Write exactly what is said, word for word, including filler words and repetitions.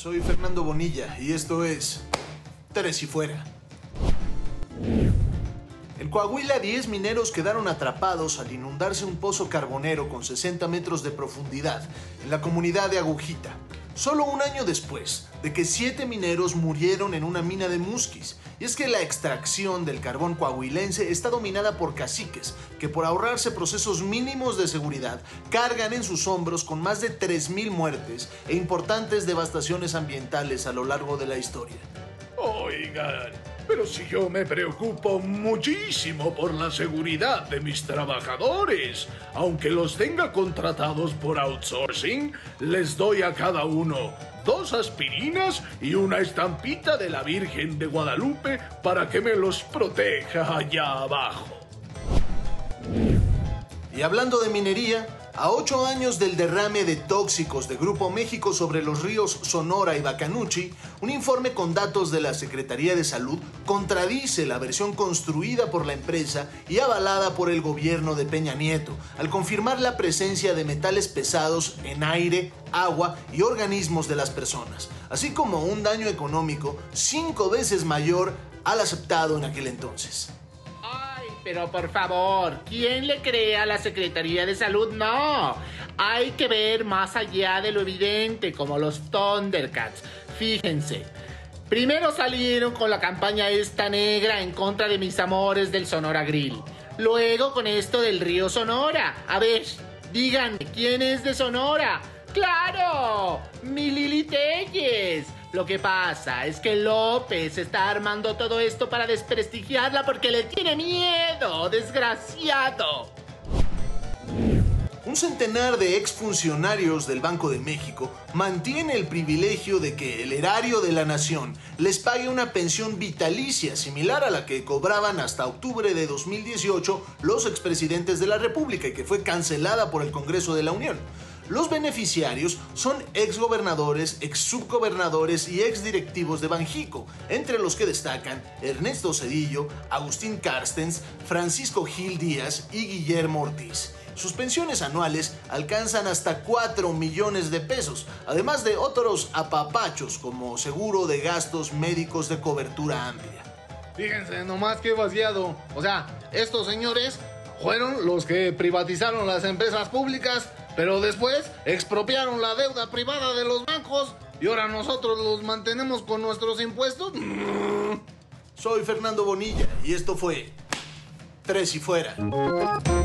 Soy Fernando Bonilla y esto es Tres y Fuera. En Coahuila, diez mineros quedaron atrapados al inundarse un pozo carbonero con sesenta metros de profundidad en la comunidad de Agujita. Solo un año después de que siete mineros murieron en una mina de Musquis. Y es que la extracción del carbón coahuilense está dominada por caciques que, por ahorrarse procesos mínimos de seguridad, cargan en sus hombros con más de tres mil muertes e importantes devastaciones ambientales a lo largo de la historia. Oigan, pero si yo me preocupo muchísimo por la seguridad de mis trabajadores, aunque los tenga contratados por outsourcing, les doy a cada uno dos aspirinas y una estampita de la Virgen de Guadalupe para que me los proteja allá abajo. Y hablando de minería, a ocho años del derrame de tóxicos de Grupo México sobre los ríos Sonora y Bacanuchi, un informe con datos de la Secretaría de Salud contradice la versión construida por la empresa y avalada por el gobierno de Peña Nieto, al confirmar la presencia de metales pesados en aire, agua y organismos de las personas, así como un daño económico cinco veces mayor al aceptado en aquel entonces. Pero por favor, ¿quién le cree a la Secretaría de Salud? No, hay que ver más allá de lo evidente, como los Thundercats. Fíjense, primero salieron con la campaña esta negra en contra de mis amores del Sonora Grill. Luego con esto del río Sonora. A ver, díganme, ¿quién es de Sonora? ¡Claro! ¡Mi Lili Telles! Lo que pasa es que López está armando todo esto para desprestigiarla porque le tiene miedo, desgraciado. Un centenar de exfuncionarios del Banco de México mantiene el privilegio de que el erario de la nación les pague una pensión vitalicia similar a la que cobraban hasta octubre de dos mil dieciocho los expresidentes de la República y que fue cancelada por el Congreso de la Unión. Los beneficiarios son exgobernadores, exsubgobernadores y exdirectivos de Banjico, entre los que destacan Ernesto Zedillo, Agustín Carstens, Francisco Gil Díaz y Guillermo Ortiz. Sus pensiones anuales alcanzan hasta cuatro millones de pesos, además de otros apapachos como seguro de gastos médicos de cobertura amplia. Fíjense nomás qué vaciado. O sea, estos señores fueron los que privatizaron las empresas públicas, pero después expropiaron la deuda privada de los bancos y ahora nosotros los mantenemos con nuestros impuestos. Soy Fernando Bonilla y esto fue Tres y Fuera.